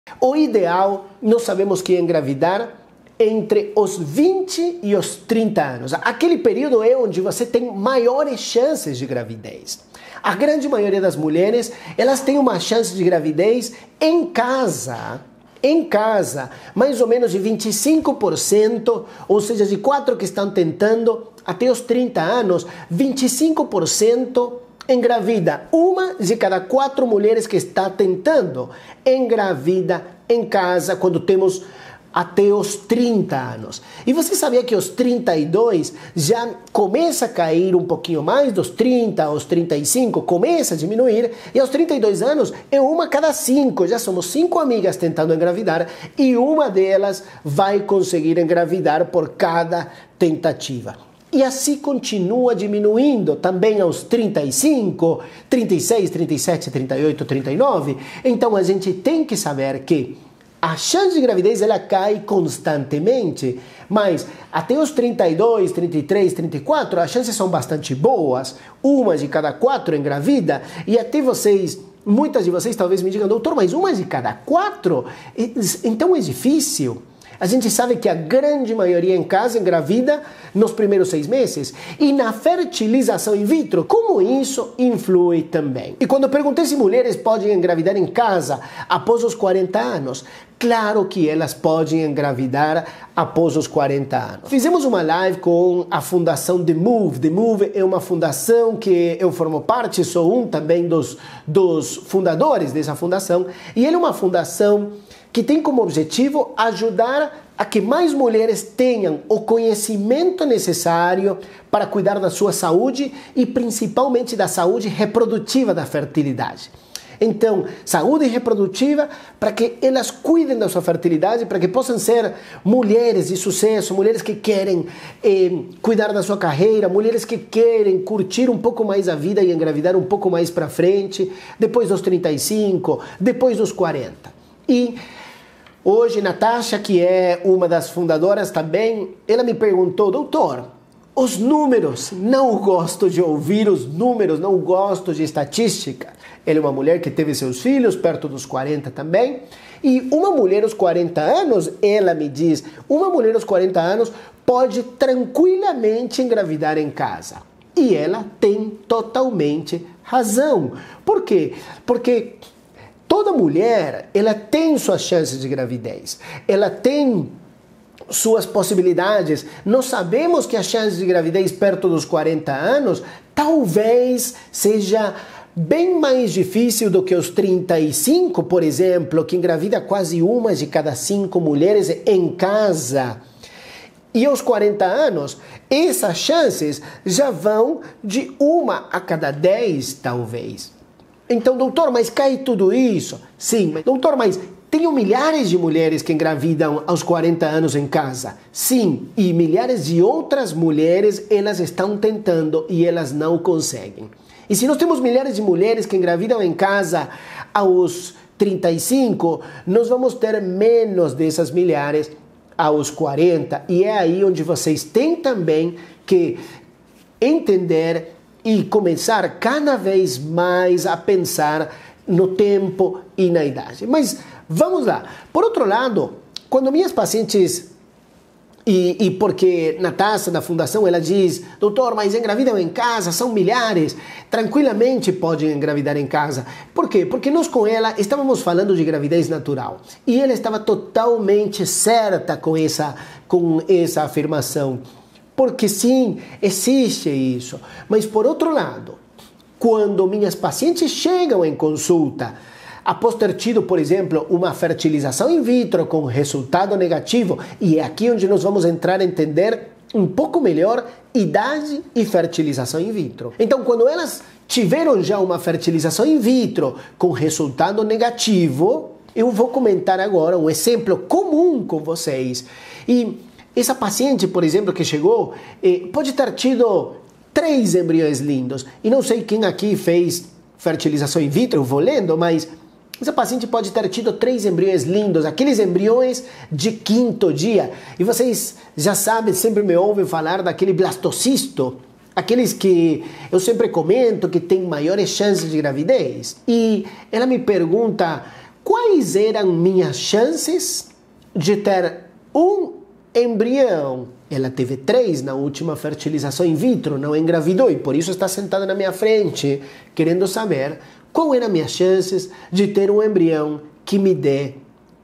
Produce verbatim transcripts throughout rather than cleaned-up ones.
O ideal, nós sabemos que é engravidar entre os vinte e os trinta anos. Aquele período é onde você tem maiores chances de gravidez. A grande maioria das mulheres, elas têm uma chance de gravidez em casa, em casa, mais ou menos de vinte e cinco por cento, ou seja, de quatro que estão tentando, até os trinta anos, vinte e cinco por cento engravida. Uma de cada quatro mulheres que está tentando engravida em casa quando temos até os trinta anos. E você sabia que aos trinta e dois já começa a cair um pouquinho mais, dos trinta aos trinta e cinco começa a diminuir, e aos trinta e dois anos é uma a cada cinco, já somos cinco amigas tentando engravidar e uma delas vai conseguir engravidar por cada tentativa. E assim continua diminuindo também aos trinta e cinco, trinta e seis, trinta e sete, trinta e oito, trinta e nove. Então a gente tem que saber que a chance de gravidez ela cai constantemente, mas até os trinta e dois, trinta e três, trinta e quatro as chances são bastante boas, uma de cada quatro engravida, e até vocês, muitas de vocês talvez me digam, doutor, mas uma de cada quatro? Então é difícil. A gente sabe que a grande maioria em casa engravida nos primeiros seis meses. E na fertilização in vitro, como isso influi também? E quando eu perguntei se mulheres podem engravidar em casa após os quarenta anos, claro que elas podem engravidar após os quarenta anos. Fizemos uma live com a fundação The Move. The Move é uma fundação que eu formo parte, sou um também dos, dos fundadores dessa fundação. E ela é uma fundação que tem como objetivo ajudar a que mais mulheres tenham o conhecimento necessário para cuidar da sua saúde e principalmente da saúde reprodutiva da fertilidade. Então, saúde reprodutiva para que elas cuidem da sua fertilidade, para que possam ser mulheres de sucesso, mulheres que querem eh, cuidar da sua carreira, mulheres que querem curtir um pouco mais a vida e engravidar um pouco mais para frente, depois dos trinta e cinco, depois dos quarenta. E hoje, Natasha, que é uma das fundadoras também, ela me perguntou, doutor, os números, não gosto de ouvir os números, não gosto de estatística. Ela é uma mulher que teve seus filhos perto dos quarenta também. E uma mulher aos quarenta anos, ela me diz, uma mulher aos quarenta anos pode tranquilamente engravidar em casa. E ela tem totalmente razão. Por quê? Porque toda mulher, ela tem suas chances de gravidez, ela tem suas possibilidades. Nós sabemos que a chance de gravidez perto dos quarenta anos talvez seja bem mais difícil do que os trinta e cinco, por exemplo, que engravida quase uma de cada cinco mulheres em casa. E aos quarenta anos, essas chances já vão de uma a cada dez, talvez. Então, doutor, mas cai tudo isso? Sim, mas, doutor, mas tenho milhares de mulheres que engravidam aos quarenta anos em casa. Sim, e milhares de outras mulheres, elas estão tentando e elas não conseguem. E se nós temos milhares de mulheres que engravidam em casa aos trinta e cinco, nós vamos ter menos dessas milhares aos quarenta. E é aí onde vocês têm também que entender e começar cada vez mais a pensar no tempo e na idade. Mas vamos lá. Por outro lado, quando minhas pacientes, e, e porque Natasha da fundação, ela diz, doutor, mas engravidam em casa, são milhares, tranquilamente podem engravidar em casa. Por quê? Porque nós com ela estávamos falando de gravidez natural. E ela estava totalmente certa com essa, com essa afirmação. Porque sim, existe isso. Mas por outro lado, quando minhas pacientes chegam em consulta, após ter tido, por exemplo, uma fertilização in vitro com resultado negativo, e é aqui onde nós vamos entrar a entender um pouco melhor idade e fertilização in vitro. Então, quando elas tiveram já uma fertilização in vitro com resultado negativo, eu vou comentar agora um exemplo comum com vocês. E essa paciente, por exemplo, que chegou, eh, pode ter tido três embriões lindos. E não sei quem aqui fez fertilização in vitro, eu vou lendo, mas essa paciente pode ter tido três embriões lindos, aqueles embriões de quinto dia. E vocês já sabem, sempre me ouvem falar daquele blastocisto, aqueles que eu sempre comento que tem maiores chances de gravidez. E ela me pergunta, quais eram minhas chances de ter um embrião? Ela teve três na última fertilização in vitro, não engravidou e por isso está sentada na minha frente, querendo saber qual eram minhas chances de ter um embrião que me dê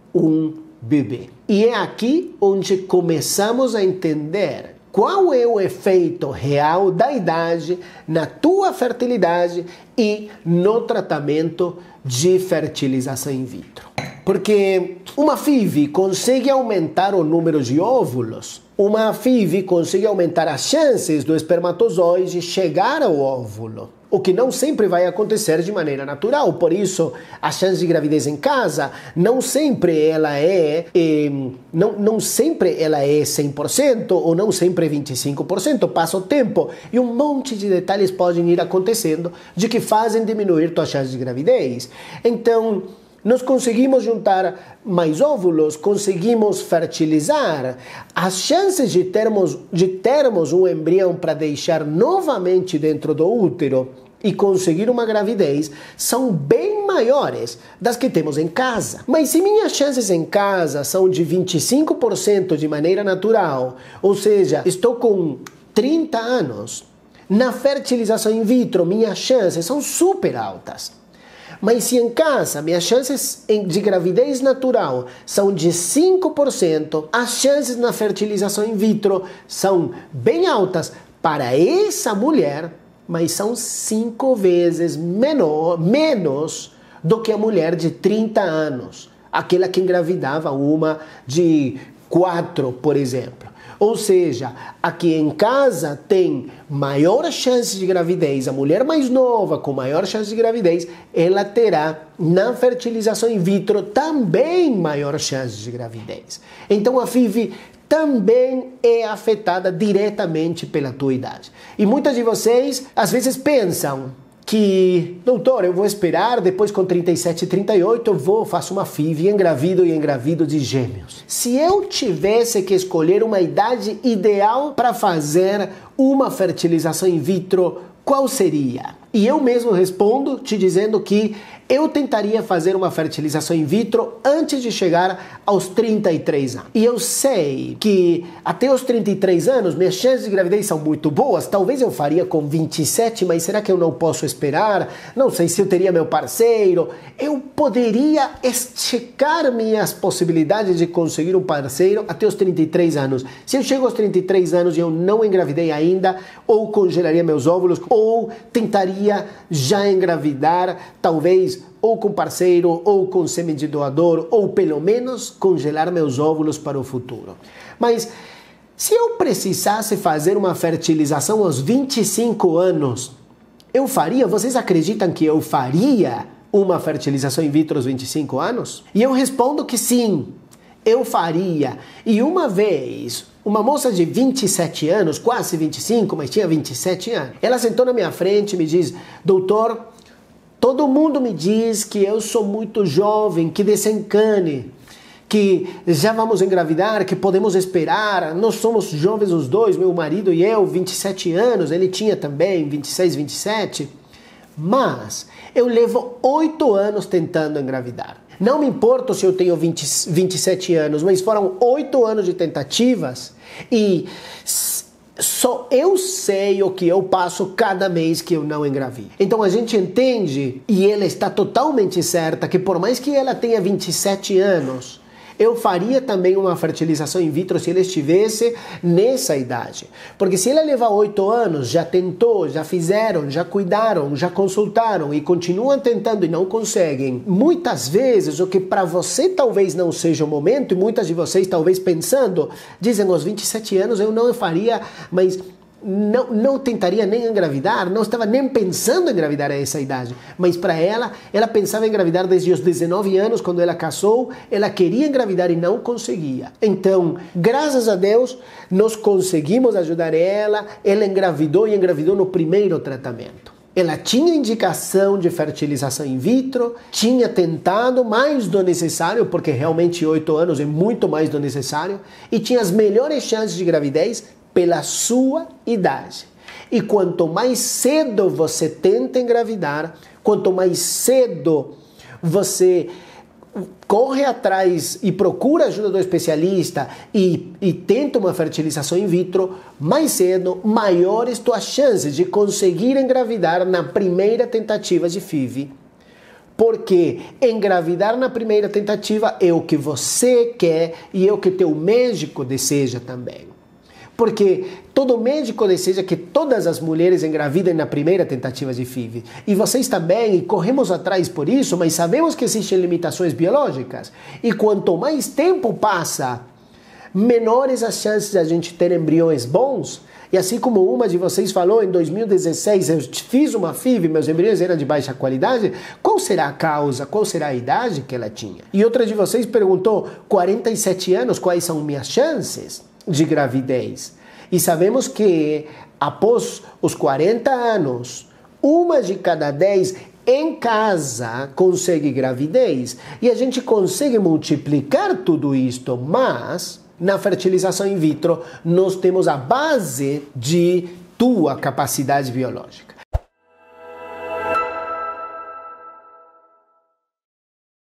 um bebê. E é aqui onde começamos a entender qual é o efeito real da idade na tua fertilidade e no tratamento de fertilização in vitro. Porque uma F I V consegue aumentar o número de óvulos, uma F I V consegue aumentar as chances do espermatozoide chegar ao óvulo, o que não sempre vai acontecer de maneira natural. Por isso, a chance de gravidez em casa não sempre ela é, é não, não sempre ela é cem por cento ou não sempre é vinte e cinco por cento. Passa o tempo e um monte de detalhes podem ir acontecendo de que fazem diminuir tua chance de gravidez. Então, nós conseguimos juntar mais óvulos, conseguimos fertilizar. As chances de termos, de termos um embrião para deixar novamente dentro do útero e conseguir uma gravidez são bem maiores das que temos em casa. Mas se minhas chances em casa são de vinte e cinco por cento de maneira natural, ou seja, estou com trinta anos, na fertilização in vitro minhas chances são super altas. Mas se em casa minhas chances de gravidez natural são de cinco por cento, as chances na fertilização in vitro são bem altas para essa mulher, mas são cinco vezes menor, menos do que a mulher de trinta anos, aquela que engravidava uma de quatro, por exemplo. Ou seja, aqui em casa tem maior chance de gravidez, a mulher mais nova com maior chance de gravidez, ela terá na fertilização in vitro também maior chance de gravidez. Então a F I V também é afetada diretamente pela tua idade. E muitas de vocês às vezes pensam que, doutor, eu vou esperar, depois com trinta e sete, trinta e oito, eu vou, faço uma F I V, engravido e engravido de gêmeos. Se eu tivesse que escolher uma idade ideal para fazer uma fertilização in vitro, qual seria? E eu mesmo respondo te dizendo que eu tentaria fazer uma fertilização in vitro antes de chegar aos trinta e três anos. E eu sei que até os trinta e três anos minhas chances de gravidez são muito boas. Talvez eu faria com vinte e sete, mas será que eu não posso esperar? Não sei se eu teria meu parceiro. Eu poderia esticar minhas possibilidades de conseguir um parceiro até os trinta e três anos. Se eu chego aos trinta e três anos e eu não engravidei ainda, ou congelaria meus óvulos, ou tentaria já engravidar, talvez ou com parceiro, ou com sêmen de doador, ou pelo menos congelar meus óvulos para o futuro. Mas se eu precisasse fazer uma fertilização aos vinte e cinco anos, eu faria? Vocês acreditam que eu faria uma fertilização in vitro aos vinte e cinco anos? E eu respondo que sim, eu faria. E uma vez, uma moça de vinte e sete anos, quase vinte e cinco, mas tinha vinte e sete anos, ela sentou na minha frente e me diz: doutor, todo mundo me diz que eu sou muito jovem, que desencane, que já vamos engravidar, que podemos esperar. Nós somos jovens os dois, meu marido e eu, vinte e sete anos, ele tinha também vinte e seis, vinte e sete. Mas eu levo oito anos tentando engravidar. Não me importo se eu tenho vinte, vinte e sete anos, mas foram oito anos de tentativas e só eu sei o que eu passo cada mês que eu não engravido. Então a gente entende, e ela está totalmente certa, que por mais que ela tenha vinte e sete anos, eu faria também uma fertilização in vitro se ela estivesse nessa idade. Porque se ela levar oito anos, já tentou, já fizeram, já cuidaram, já consultaram e continuam tentando e não conseguem, muitas vezes o que para você talvez não seja o momento, e muitas de vocês talvez pensando, dizem aos vinte e sete anos eu não faria, mas não, não tentaria nem engravidar, não estava nem pensando em engravidar a essa idade. Mas para ela, ela pensava em engravidar desde os dezenove anos, quando ela casou, ela queria engravidar e não conseguia. Então, graças a Deus, nós conseguimos ajudar ela, ela engravidou e engravidou no primeiro tratamento. Ela tinha indicação de fertilização in vitro, tinha tentado mais do necessário, porque realmente oito anos é muito mais do necessário, e tinha as melhores chances de gravidez pela sua idade. E quanto mais cedo você tenta engravidar, quanto mais cedo você corre atrás e procura ajuda do especialista e, e tenta uma fertilização in vitro, mais cedo, maiores tuas chances de conseguir engravidar na primeira tentativa de F I V. Porque engravidar na primeira tentativa é o que você quer e é o que teu médico deseja também. Porque todo médico deseja que todas as mulheres engravidem na primeira tentativa de F I V. E vocês também, e corremos atrás por isso, mas sabemos que existem limitações biológicas. E quanto mais tempo passa, menores as chances de a gente ter embriões bons. E assim como uma de vocês falou, em dois mil e dezesseis eu fiz uma F I V, meus embriões eram de baixa qualidade, qual será a causa, qual será a idade que ela tinha? E outra de vocês perguntou, quarenta e sete anos, quais são minhas chances de gravidez? E sabemos que após os quarenta anos, uma de cada dez em casa consegue gravidez. E a gente consegue multiplicar tudo isto, mas na fertilização in vitro nós temos a base de tua capacidade biológica.